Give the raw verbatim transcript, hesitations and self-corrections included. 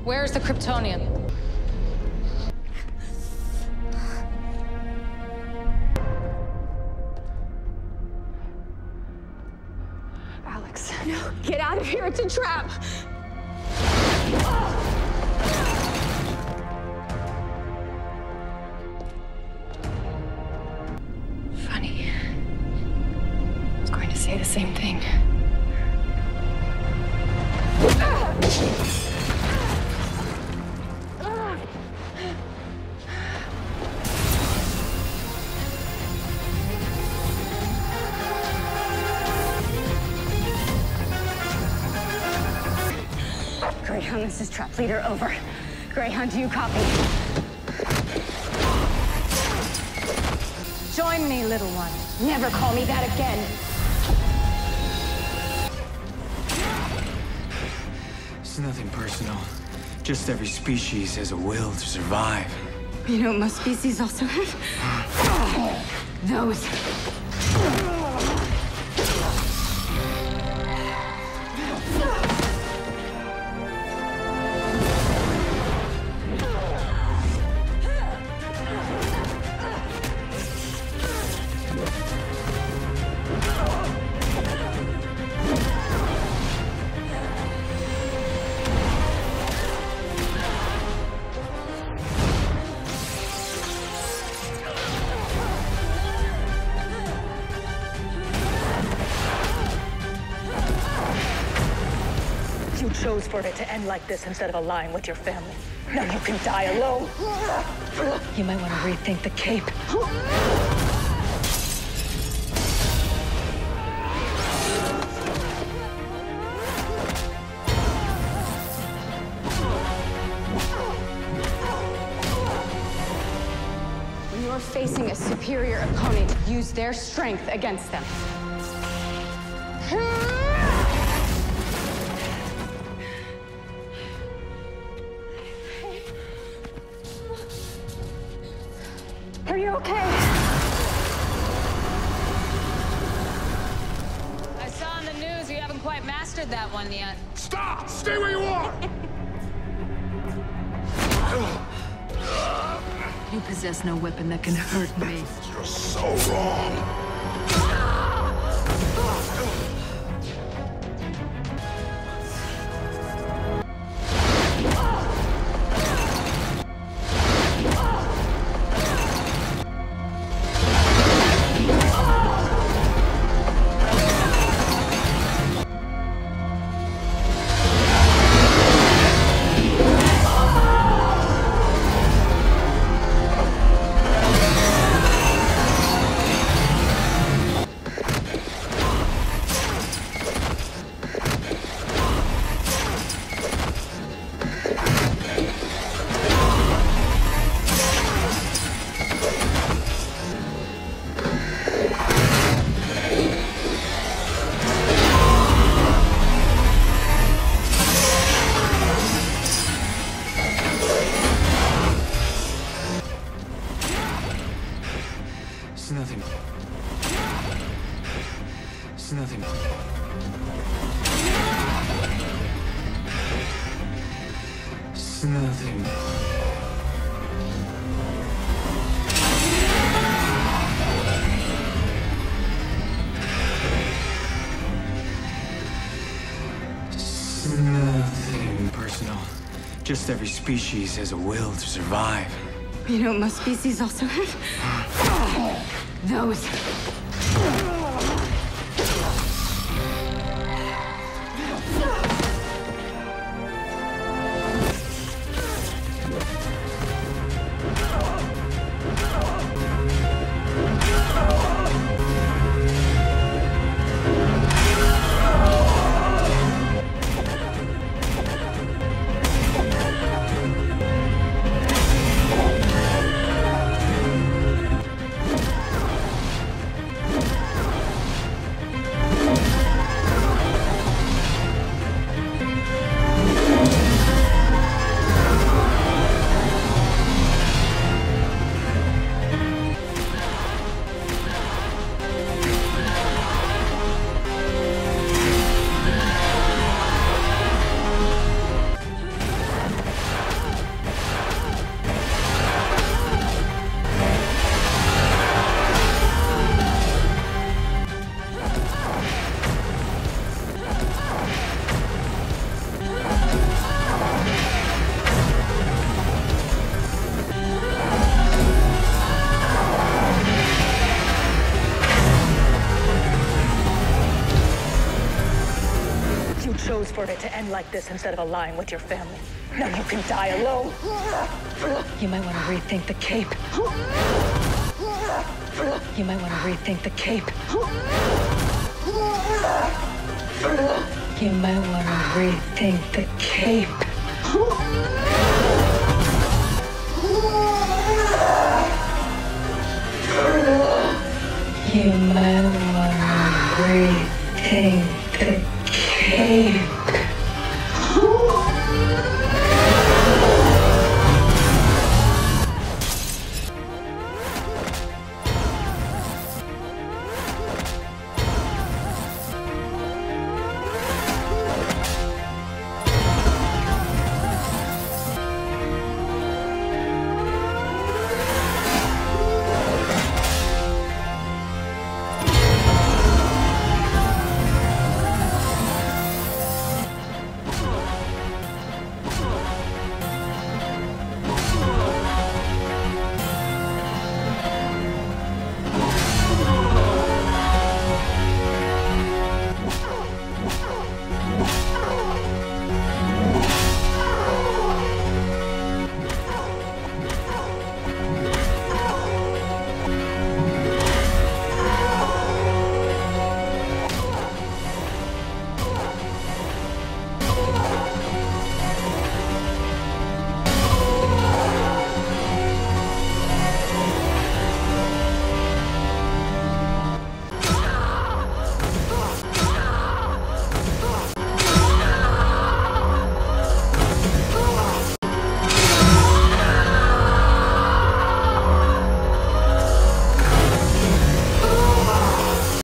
Where's the Kryptonian? Alex, no, get out of here, it's a trap! Funny. I was going to say the same thing. Greyhound, this is Trap Leader, over. Greyhound, do you copy? Join me, little one. Never call me that again. It's nothing personal. Just every species has a will to survive. You know what most species also have? Those. You chose for it to end like this instead of align with your family. Now you can die alone. You might want to rethink the cape. When you're facing a superior opponent, use their strength against them. Are you okay? I saw on the news you haven't quite mastered that one yet. Stop! Stay where you are! You possess no weapon that can hurt me. You're so wrong. It's nothing. It's nothing. It's nothing. It's nothing personal. Just every species has a will to survive. You know what most species also have? Those. end like this instead of align with your family. Now you can die alone. You might want to rethink the cape. You might want to rethink the cape. You might want to rethink the cape. You might want to rethink the cape.